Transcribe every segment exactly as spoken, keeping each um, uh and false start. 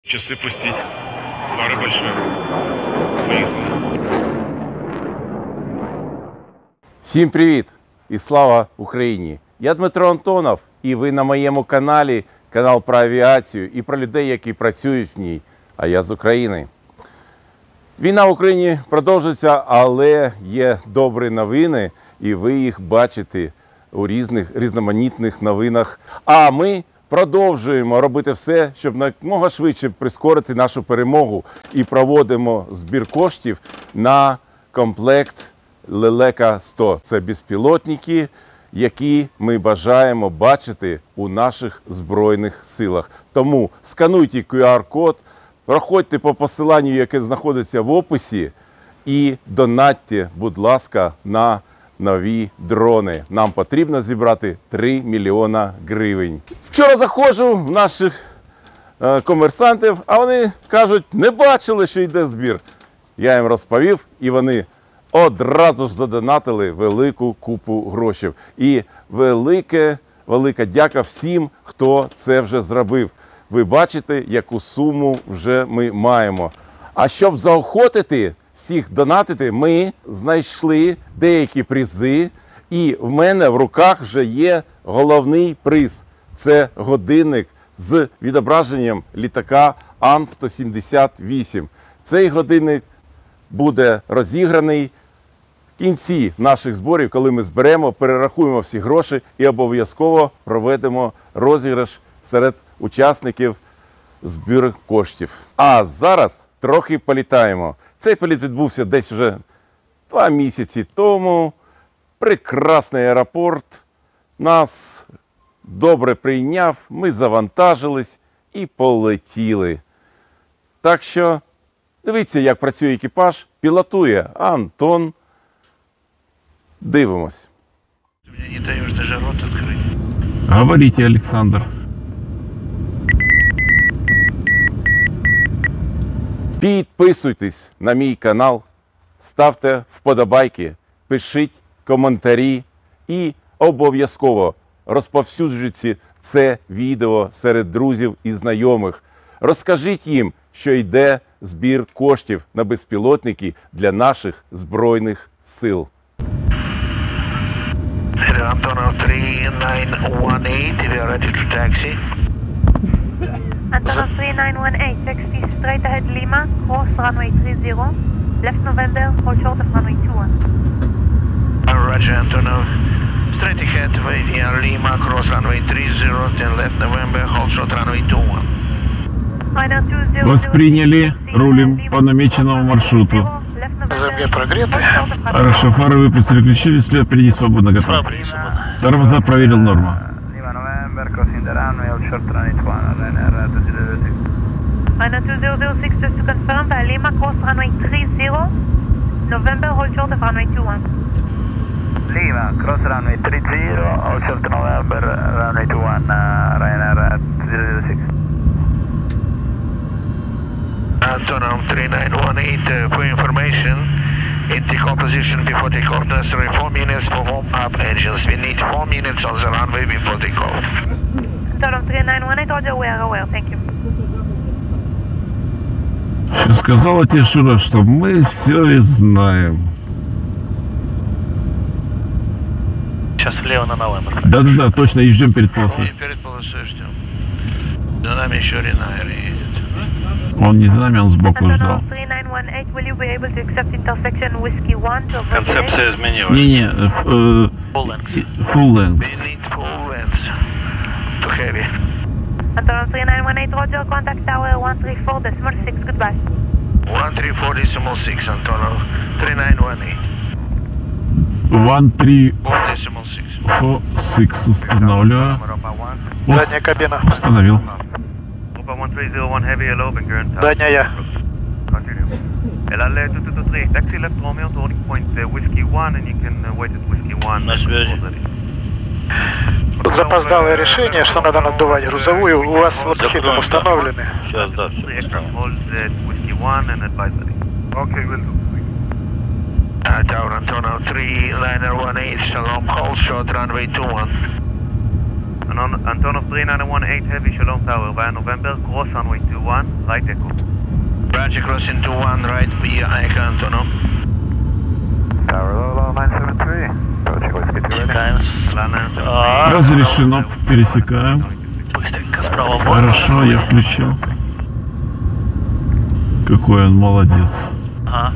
Часы пустить. Пара большая. Поехали. Всім привіт і слава Україні! Я Дмитро Антонов, і ви на моєму каналі, канал про авіацію і про людей, які працюють в ній, а я з України. Війна в Україні продовжується, але є добрі новини, і ви їх бачите у різних різноманітних новинах. А ми продовжуємо робити все, щоб якомога швидше прискорити нашу перемогу і проводимо збір коштів на комплект Лелека сто. Це безпілотники, які ми бажаємо бачити у наших Збройних силах. Тому скануйте ку ар код, проходьте по посиланню, яке знаходиться в описі, і донатьте, будь ласка, на нові дрони. Нам потрібно зібрати три мільйона гривень. Вчора заходжу в наших е, комерсантів, а вони кажуть, не бачили, що йде збір. Я їм розповів, і вони одразу ж задонатили велику купу грошей. І велике, велика дяка всім, хто це вже зробив. Ви бачите, яку суму вже ми маємо. А щоб заохотити всіх донатити, ми знайшли деякі призи. І в мене в руках вже є головний приз. Це годинник з відображенням літака Ан сто сімдесят вісім. Цей годинник буде розіграний в кінці наших зборів, коли ми зберемо, перерахуємо всі гроші і обов'язково проведемо розіграш серед учасників збіру коштів. А зараз трохи політаємо. Цей політ відбувся десь вже два місяці тому. Прекрасний аеропорт. Нас добре прийняв, ми завантажились і полетіли. Так що дивіться, як працює екіпаж, пілотує Антон. Дивимось. Ты мне не даешь даже рот открыть. Говорите, Александр. Підписуйтесь на мій канал, ставте вподобайки, пишіть коментарі і обов'язково розповсюджуйте це відео серед друзів і знайомих. Розкажіть їм, що йде збір коштів на безпілотники для наших Збройних сил. Antonov three nine one eight, we are ready to taxi. Antonov three nine one eight, taxi straight ahead Lima, cross runway three zero, left November, hold short of runway two one. Roger, Antonov. Straight ahead, waiting on Lima, cross runway three zero, then left November, hold short runway two one. Восприняли, рулим по намеченному маршруту. ЗМГ прогреты. Хорошо, фары выпустили, включили, след впереди свободно готов. Тормоза проверил норму. Final two zero zero six, just to confirm, by Lima, cross runway three zero, November, hold short of runway two one. Lima, cross runway three zero, hold short November, runway two one, uh, Ryanair at zero zero six. Antonov three nine one eight, uh, for information, in takeoff position before takeoff, necessary four minutes for warm-up engines. We need four minutes on the runway before takeoff. Antonov three nine one eight, roger, we are aware, thank you. Что сказала тебе Шура, что мы все и знаем. Сейчас влево на Новембр. Да-да-да, точно, и ждем перед полосой. И перед полосой ждем. За нами еще Ryanair едет. Он не за нами, он сбоку ждал. Antonov three nine one eight, will you be able to accept intersection Whiskey one to avoid Концепция изменилась. Не-не, э, э, Full length. full length. We need full length to heavy. Antonov three nine one eight, roger, contact tower one three four decimal six, goodbye. one three four decimal six, Antonov three nine one eight. one three four decimal six. four six устанавливаю. Задняя кабина. Установил. one three zero one heavy, hello, open current. Задняя я. Continue. L L two two two three, taxi left Romeo to holding point uh, Whiskey one, and you can uh, wait at Whiskey one. Тут запоздалое решение, что надо надувать грузовую. У вас вот хитом установлены. Сейчас, да, aircraft hold at Whiskey one and advisory. Okay, will do. Uh, Tower Antonov three nine one eight, Shalom, hold short runway two one. Anon- Antonov three nine one eight Heavy, Shalom Tower, via November, cross runway two one, right echo. Roger, crossing two one, right via Echo Antonov. Tower low, low, nine seven three. Approaching whiskey two ready. Текаем с... Lana Разрешено, пересекаем. Быстренько справа. Хорошо, я включил. Какой он молодец. Ага.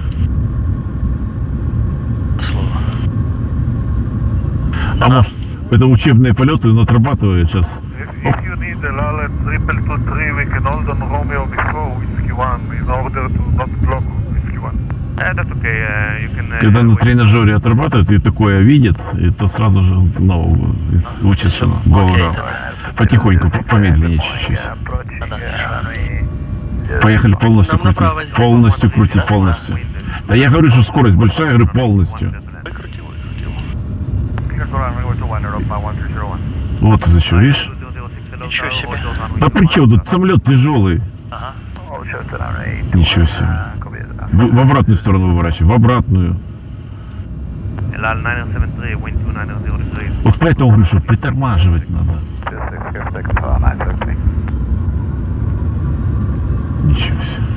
Слово. А может, это учебные полеты он отрабатывает сейчас? If you need the Lala triple two three, we can hold on Romeo before whiskey one in order to not block whiskey one. Uh, that's okay, uh, you can... Uh, Когда на wait. тренажере отрабатывает и такое видит, и то сразу же ну, учится говору. Потихоньку, помедленнее чуть-чуть. Approaching Да, uh, runway. Поехали полностью Нам направо крутить. здесь. Полностью крутить, полностью. Да я говорю, что скорость большая, я говорю полностью. Выкрути, выкрутил. Clear for runway two one, Europa one three zero one. Вот из-за чего, видишь? Ничего себе. Да при чем тут самолет тяжелый? Ага. All shots to runway two Ничего one, себе. uh, copy that. В, в обратную сторону выворачивай, в обратную. Lala nine seven three, wind two nine zero three. Вот поэтому говорю, что притормаживать надо. Two six, clear second for nine seven three. Ничего себе.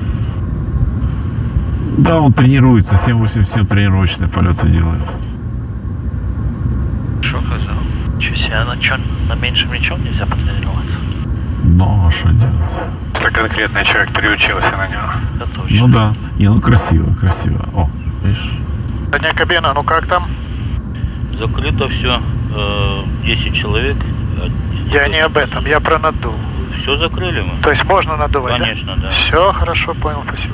Да, он тренируется, семь восемь семь тренировочные полеты делает. Что сказал? Че себе, а на, чё, на меньшем ничем нельзя потренироваться? Ну, а что делать? Если конкретный человек переучился на него. Это точно. Ну да. Не, ну красиво, красиво. О, видишь? Задняя кабина, ну как там? Закрыто все, десять человек. Я не об этом, я про наддув. Все закрыли мы. То есть можно надувать, Конечно, да? да. Все, хорошо, понял, спасибо.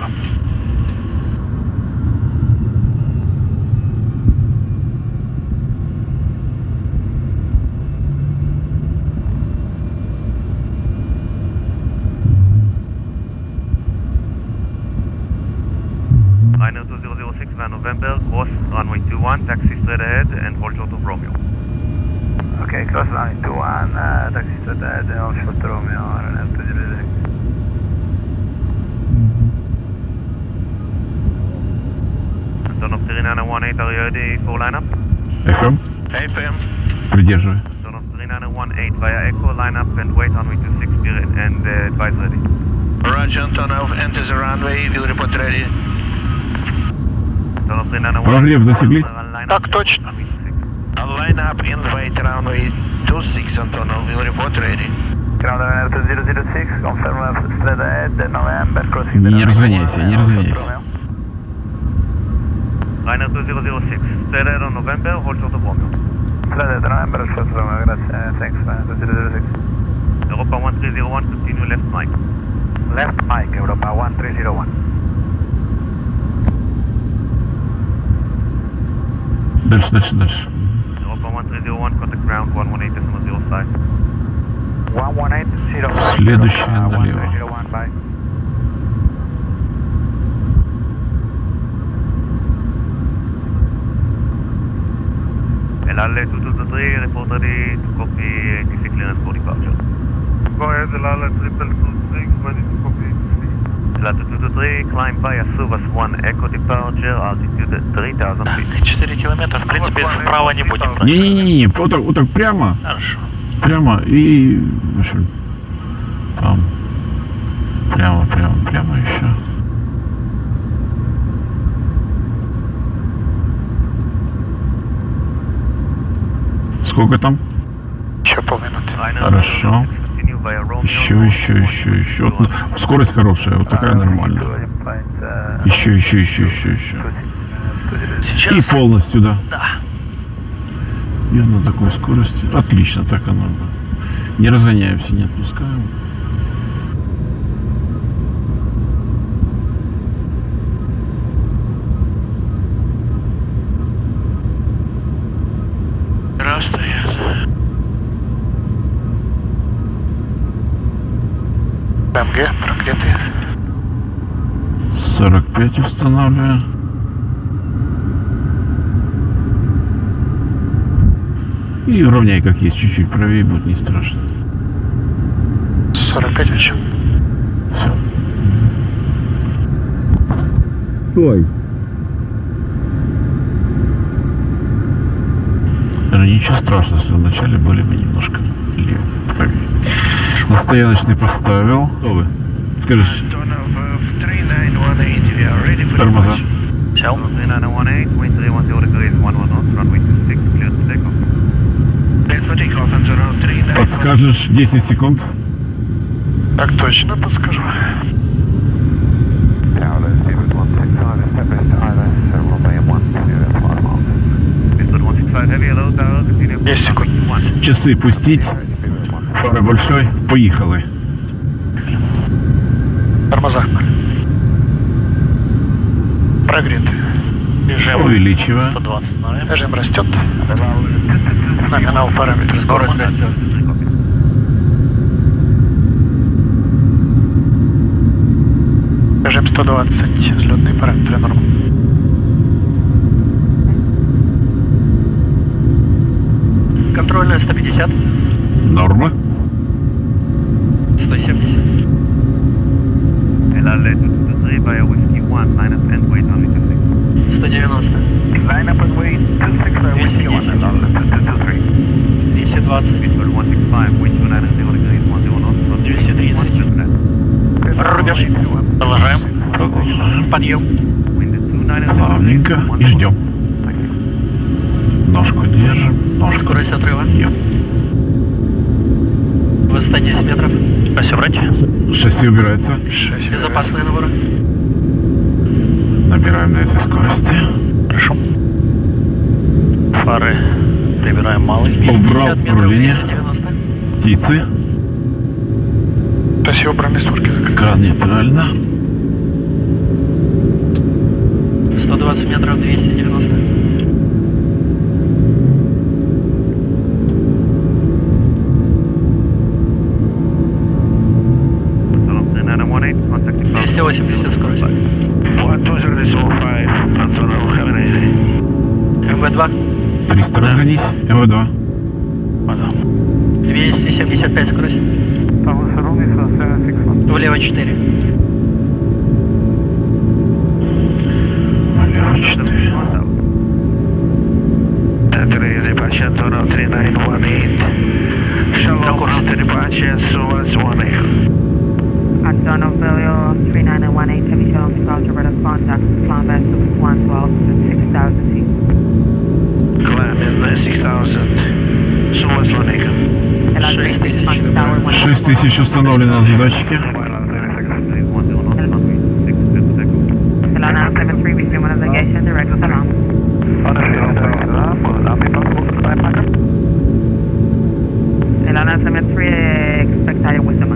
Ryanair two zero zero six, via November, cross runway two one, taxi straight ahead and hold short of Romeo. Okay, cross runway two one, uh, taxi straight ahead, and all short to Romeo, Ryanair two zero zero six. Antonov three nine one eight, are you ready for lineup? эф эм, F M. придерживай. Antonov three nine one eight, via Echo, lineup and wait runway two six, and uh, advise ready. Roger, Antonov, enter the runway, will report ready. Antonov three nine one eight. Прогрев засекли? Так точно. Line up in wait runway two six, Antonov, will report ready. Ground Ryanair two zero zero six, confirm left straight ahead, November, crossing the Не runway разгоняйся, one, не and all short to разгоняйся. Romeo. Ryanair two zero zero six, straight ahead on November, hold short of Romeo. Straight ahead, November, short to Romeo, grazie, thanks, Ryanair two zero zero six. Europa one three zero one, continue left Mike. Left Mike, Europa one three zero one. Дальше, дальше, дальше. Europa one three zero one, contact ground one one eight decimal zero five. one one eight zero five. Следующая Europa one налево. three zero one, bye. El Al two two two three, report ready to copy A T C clearance for departure. Go ahead, El Al triple two three, ready to copy. El Al two two two three, climb via Suvas one, Echo departure, altitude three thousand feet. Так, четыре километра, в принципе, вправо не будем. Не-не-не, вот так, вот так прямо, Хорошо. прямо и... В общем, там. Прямо, прямо, прямо еще. Сколько там? Еще полминуты. Хорошо. Continue via Romeo. Еще, еще, еще, еще. Вот, ну, скорость хорошая, вот такая нормальная. Еще, еще, еще, еще, еще. И Сейчас. полностью, да. Да. И на такой скорости. Отлично, так оно. Не разгоняемся, не отпускаем. Раз стоят. БМГ, прогреты. сорок пять устанавливаю. И равняй как есть, чуть-чуть правее будет, не страшно. сорок пять еще. Все. Стой. Ничего страшного, если вначале были бы немножко Лево. Правее. На стояночный поставил. Кто вы? Скажешь, тормоза. Сел. three nine one eight, wind three one zero degrees, one one knots, runway two six, clear to take off. Подскажешь десять секунд? Так точно подскажу. десять секунд. Часы пустить. Фары большой. Поехали. Тормоза хнали. Прогреты. Режим Увеличиваю. сто двадцать на рэм. Режим растет. Номинал параметр. Скорость растет. Режим сто двадцать. Взлетные параметры норм. Контрольная сто пятьдесят. Норма. сто семьдесят. L L two two three via whiskey one, minus and weight only two six. сто девяносто. Line up and wait, two six via whiskey one, and all, two two three. двести двадцать. Pitbull one six five, wind two nine zero degrees, one zero knots, двести тридцать. Рубеж. Продолжаем. Подъем. wind two nine zero Плавненько. И ждем. Ножку держим. Ножку. Скорость отрыва. Ем. Высота десять метров. Все брать. Шасси убирается. Шасси. Безопасные наборы. Набираем на этой скорости. Хорошо. Фары прибираем малый. Убрал пятьдесят метров, управление. двести девяносто. Птицы. Шасси убраны, створки закрыты. Кран нейтрально. сто двадцать метров, двести девяносто. двести восемьдесят скорость. эм вэ два. триста разгонись. эм вэ два. двести семьдесят пять скорость. Влево четыре. Влево четыре. На курс. Anton of Bellio, three nine one eight, heavy shell departure, radar contact, climb by Super one twelve, six thousand feet. Climb in six thousand. Suez Monica. шесть тысяч. шесть тысяч установлено на задатчике. Elana seven three, between one navigation, direct salam. Elana seven three, expect higher wisdom.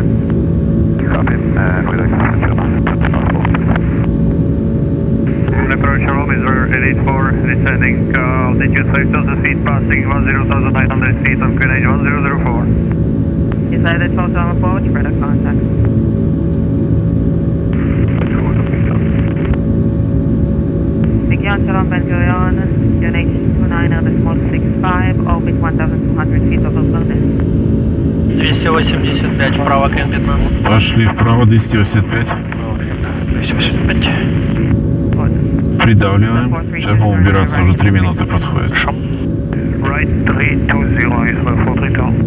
Approach room is eight eight four, descending, uh, altitude five thousand feet, passing one zero thousand nine hundred feet on Greenwich one zero zero four. Decided twelve on approach, radar contact. Bigyan Shalom Ben Gurion, unit two nine on the small six five, orbit one thousand two hundred feet over Berlin. двести восемьдесят пять, вправо КН пятнадцать. Пошли вправо, двести восемьдесят пять. двести восемьдесят пять. Придавливаем. Сейчас будем убираться, уже три минуты подходит. Right three two zero is my four three two.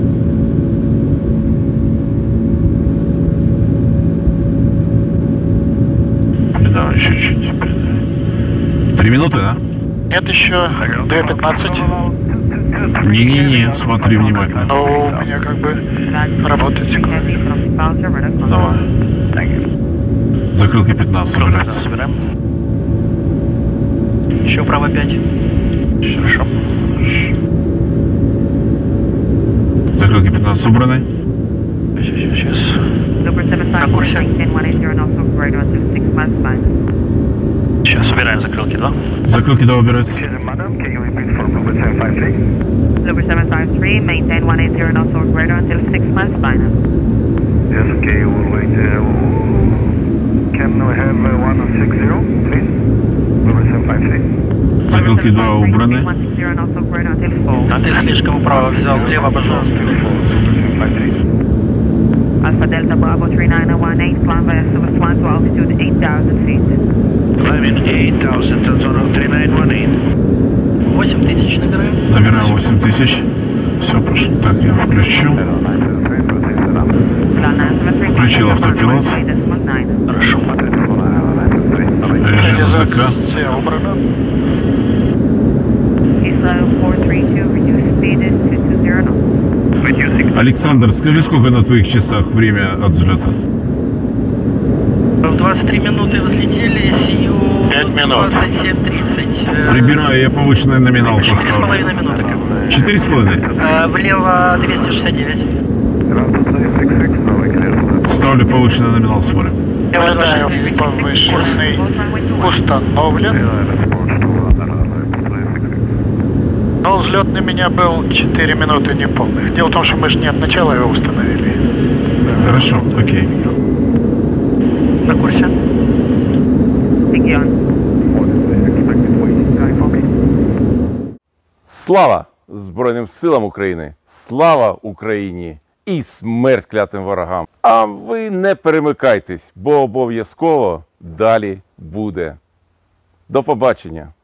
Придавим еще чуть-чуть. Три минуты, да? Нет, еще две пятнадцать. Не-не-не, смотри внимательно. Но у меня как бы работает секундомер. Давай. Закрылки пятнадцать собирается. Собираем. Еще вправо пять. Хорошо. Закрылки пятнадцать собраны. Сейчас, сейчас. На курсе. Сейчас собираем закрылки два. Закрылки два убираются. Madam, can you repeat for Blue seven five three? Blue seven five three, maintain one eight zero knots over radar until six miles final. Yes, okay, we'll wait. Uh, can we have uh, one six zero, please? Blue seven five three. Закрылки два убраны. one six zero knots over radar until four. А ты слишком вправо взял, влево, пожалуйста. Alpha Delta Bravo three nine one eight, climb via Suez one to altitude eight thousand feet. Climbing eight thousand, Antonov three nine one eight. восемь тысяч набираем. Набираем восемь тысяч. Все, прошу. Так, я включу. Включил автопилот. Хорошо. Режим ЗК. Реализация убрана. Israel four three two, reduce speed to two zero knots. Александр, скажи, сколько на твоих часах время от взлета? В двадцать три минуты взлетели, сию Пять минут. двадцать семь тридцать. э, Прибираю, я повышенный номинал Четыре с поставлю. половиной минуты. Четыре с половиной? Э, Влево двести шестьдесят девять. Ставлю повышенный номинал, смотрим. Ожидаю повышенный установлен. Но взлет на меня был четыре минуты неполных. Дело в том, что мы же не от начала его установили. Хорошо, окей. На курсе. Регион. Слава Збройним силам України! Слава Україні! І смерть клятим ворогам! А ви не перемикайтесь, бо обов'язково далі буде. До побачення!